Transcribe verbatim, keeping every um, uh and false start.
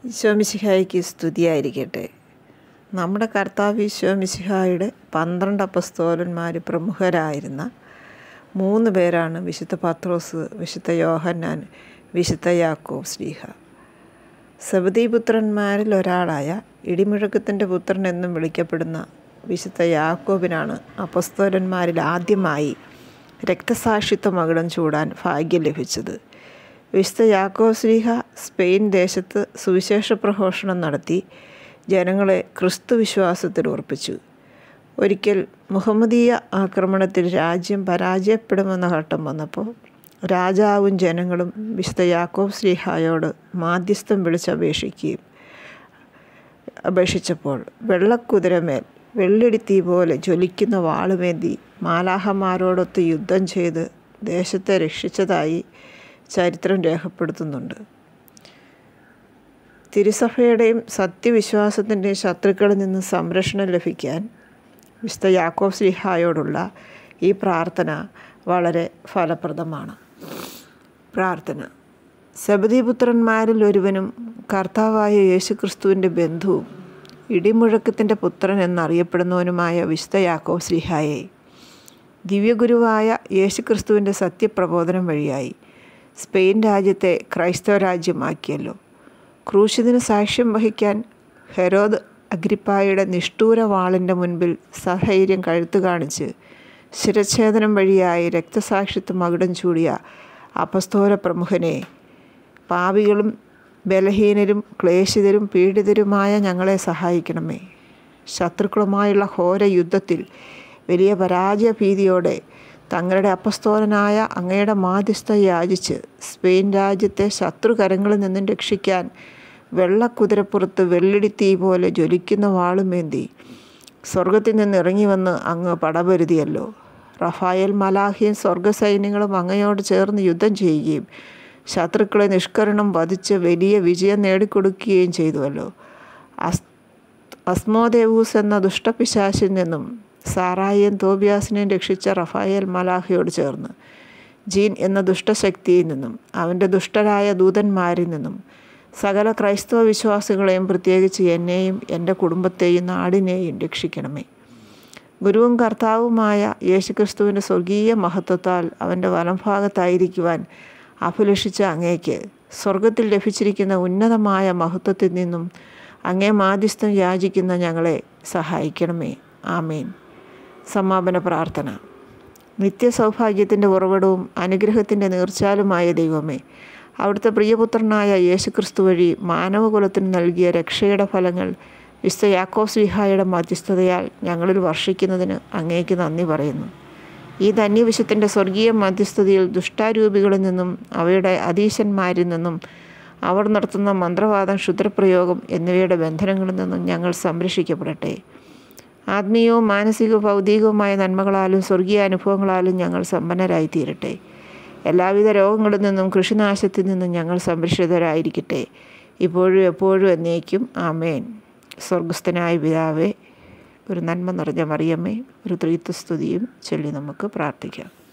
ഈശോമിശിഹായ്ക്ക് സ്തുതിയായിരിക്കട്ടെ. നമ്മുടെ കർത്താവ് ഈശോമിശിഹായുടെ പന്ത്രണ്ട് അപ്പസ്തോലന്മാർ പ്രമുഖരായിരുന്ന മൂന്ന് പേരാണ് വിശുദ്ധ പത്രോസ്, വിശുദ്ധ യോഹന്നാൻ, വിശുദ്ധ യാക്കോബ് ശ്ലീഹ. സെബദീപുത്രന്മാരിൽ ഒരാളായ ഇടിമുഴക്കത്തിൻ്റെ പുത്രൻ എന്നും വിളിക്കപ്പെടുന്ന വിശുദ്ധ യാക്കോബിനാണ് അപ്പസ്തോലന്മാരിൽ ആദ്യമായി രക്തസാക്ഷിത്വ മകുടം ചൂടാൻ ഭാഗ്യം ലഭിച്ചത്. വിശുദ്ധ യാക്കോബ് ശ്ലീഹ സ്പെയിൻ ദേശത്ത് സുവിശേഷ പ്രഘോഷണം നടത്തി ജനങ്ങളെ ക്രിസ്തു വിശ്വാസത്തിൽ ഉറപ്പിച്ചു. ഒരിക്കൽ മുഹമ്മദീയ ആക്രമണത്തിൽ രാജ്യം പരാജയപ്പെടുമെന്ന ഘട്ടം വന്നപ്പോൾ രാജാവും ജനങ്ങളും വിശുദ്ധ യാക്കോബ് ശ്ലീഹായോട് മാധ്യസ്ഥം വിളിച്ചപേക്ഷിക്കുകയും അപേക്ഷിച്ചപ്പോൾ വെള്ളക്കുതിരമേൽ വെള്ളിടിത്തീ പോലെ ജ്വലിക്കുന്ന വാളുമേന്തി മാലാഹമാരോടൊത്ത് യുദ്ധം ചെയ്ത് ദേശത്തെ രക്ഷിച്ചതായി ചരിത്രം രേഖപ്പെടുത്തുന്നുണ്ട്. തിരുസഭയുടെയും സത്യവിശ്വാസത്തിൻ്റെയും ശത്രുക്കളിൽ നിന്ന് സംരക്ഷണം ലഭിക്കാൻ വിശുദ്ധ യാക്കോബ് ശ്ലീഹായോടുള്ള ഈ പ്രാർത്ഥന വളരെ ഫലപ്രദമാണ്. പ്രാർത്ഥന. സെബദീപുത്രന്മാരിൽ ഒരുവനും കർത്താവായ യേശുക്രിസ്തുവിൻ്റെ ബന്ധുവും ഇടിമുഴക്കത്തിൻ്റെ പുത്രൻ എന്നറിയപ്പെടുന്നവനുമായ വിശുദ്ധ യാക്കോബ് ശ്ലീഹായെ ദിവ്യഗുരുവായ യേശുക്രിസ്തുവിൻ്റെ സത്യപ്രബോധനം വഴിയായി സ്പെയിൻ രാജ്യത്തെ ക്രൈസ്തവ രാജ്യമാക്കിയല്ലോ. ക്രൂശിതിന് സാക്ഷ്യം വഹിക്കാൻ ഹെരോദ് അഗ്രിപ്പായുടെ നിഷ്ഠൂര വാളിൻ്റെ മുൻപിൽ സധൈര്യം കഴുത്തു കാണിച്ച് ശിരച്ഛേദനം വഴിയായി രക്തസാക്ഷിത്വ മകുടം ചൂടിയ അപ്പസ്തോല പ്രമുഖനെ, പാപികളും ബലഹീനരും ക്ലേശിതരും പീഡിതരുമായ ഞങ്ങളെ സഹായിക്കണമേ. ശത്രുക്കളുമായുള്ള ഘോര യുദ്ധത്തിൽ വലിയ പരാജയ ഭീതിയോടെ തങ്ങളുടെ അപ്പസ്തോലനായ അങ്ങയുടെ മാധ്യസ്ഥ യാചിച്ച് സ്പെയിൻ രാജ്യത്തെ ശത്രുകരങ്ങളിൽ നിന്നും രക്ഷിക്കാൻ വെള്ളക്കുതിരപ്പുറത്ത് വെള്ളിടിത്തീ പോലെ ജ്വലിക്കുന്ന വാളുമേന്തി സ്വർഗത്തിൽ നിന്ന് ഇറങ്ങി വന്ന് അങ്ങ് പടപൊരുതിയല്ലോ. റഫായേൽ മലാഖയും സ്വർഗസൈന്യങ്ങളും അങ്ങയോട് ചേർന്ന് യുദ്ധം ചെയ്യുകയും ശത്രുക്കളെ നിഷ്കരണം വധിച്ച് വലിയ വിജയം നേടിക്കൊടുക്കുകയും ചെയ്തുവല്ലോ. അസ് അസ്മോദേവൂസ് എന്ന ദുഷ്ടപിശാചിൽ നിന്നും സാറായെയും തോബിയാസിനെയും രക്ഷിച്ച റഫായേൽ മലാഖയോട് ചേർന്ന് ജീൻ എന്ന ദുഷ്ടശക്തിയിൽ നിന്നും അവൻ്റെ ദുഷ്ടരായ ദൂതന്മാരിൽ നിന്നും സകല ക്രൈസ്തവ വിശ്വാസികളെയും പ്രത്യേകിച്ച് എന്നെയും എൻ്റെ കുടുംബത്തെയും നാടിനെയും രക്ഷിക്കണമേ. ഗുരുവും കർത്താവുമായ യേശുക്രിസ്തുവിൻ്റെ സ്വർഗീയ മഹത്വത്താൽ അവൻ്റെ വലംഭാഗത്തായിരിക്കുവാൻ അഭിലഷിച്ച അങ്ങേക്ക് സ്വർഗത്തിൽ ലഭിച്ചിരിക്കുന്ന ഉന്നതമായ മഹത്വത്തിൽ നിന്നും അങ്ങേ മാധ്യസ്ഥം യാചിക്കുന്ന ഞങ്ങളെ സഹായിക്കണമേ. ആമേൻ. സമാപന പ്രാർത്ഥന. നിത്യസൗഭാഗ്യത്തിൻ്റെ ഉറവിടവും അനുഗ്രഹത്തിൻ്റെ നീർച്ചാലുമായ ദൈവമേ, അവിടുത്തെ പ്രിയപുത്രനായ യേശുക്രിസ്തു വഴി മാനവകുലത്തിന് നൽകിയ രക്ഷയുടെ ഫലങ്ങൾ വിശുദ്ധ യാക്കോബ് ശ്ലീഹായുടെ മധ്യസ്ഥതയാൽ ഞങ്ങളിൽ വർഷിക്കുന്നതിന് അങ്ങേക്ക് നന്ദി പറയുന്നു. ഈ ധന്യവിശുദ്ധൻ്റെ സ്വർഗീയ മധ്യസ്ഥതയിൽ ദുഷ്ടാരൂപികളിൽ നിന്നും അവയുടെ അധീശന്മാരിൽ നിന്നും അവർ നടത്തുന്ന മന്ത്രവാദം, ക്ഷുദ്രപ്രയോഗം എന്നിവയുടെ ബന്ധനങ്ങളിൽ നിന്നും ഞങ്ങൾ സംരക്ഷിക്കപ്പെടട്ടെ. ആത്മീയവും മാനസികവും ഭൗതികവുമായ നന്മകളാലും സ്വർഗീയ അനുഭവങ്ങളാലും ഞങ്ങൾ സമ്പന്നരായിത്തീരട്ടെ. എല്ലാവിധ രോഗങ്ങളിൽ നിന്നും കൃഷിനാശത്തിൽ നിന്നും ഞങ്ങൾ സംരക്ഷിതരായിരിക്കട്ടെ, ഇപ്പോഴും എപ്പോഴും എന്നേക്കും. ആമേൻ. സ്വർഗസ്ഥനായ പിതാവേ, ഒരു നന്മ നിറഞ്ഞ മറിയമേ, ഒരു ത്രിത്വസ്തുതിയും ചൊല്ലി നമുക്ക് പ്രാർത്ഥിക്കാം.